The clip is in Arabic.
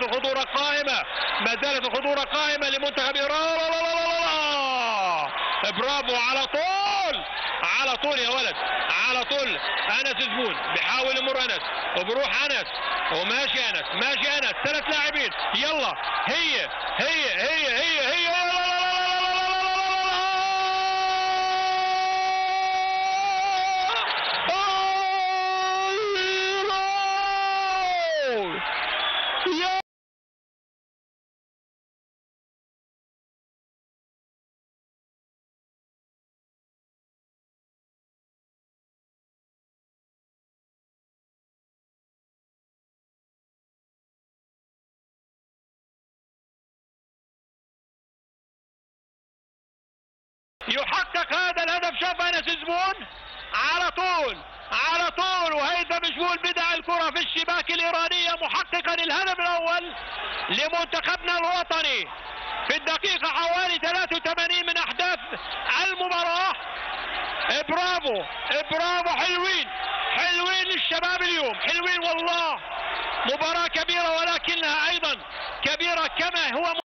الخطورة قائمة، ما زالت الخطورة قائمة لمنتخب إيران. برافو، على طول على طول يا ولد، على طول. أنس زبون بيحاول يمر أنس، وبروح أنس، وماشي أنس، ماشي أنس. 3 لاعبين، يلا هي هي هي هي هي يحقق هذا الهدف. شوف أنس زبون على طول على طول، وهيثم شمول بدع الكرة في الشباك الإيرانية، محققا الهدف الأول لمنتخبنا الوطني في الدقيقة حوالي 83 من أحداث المباراة. برافو برافو، حلوين حلوين الشباب اليوم، حلوين والله. مباراة كبيرة ولكنها أيضا كبيرة كما هو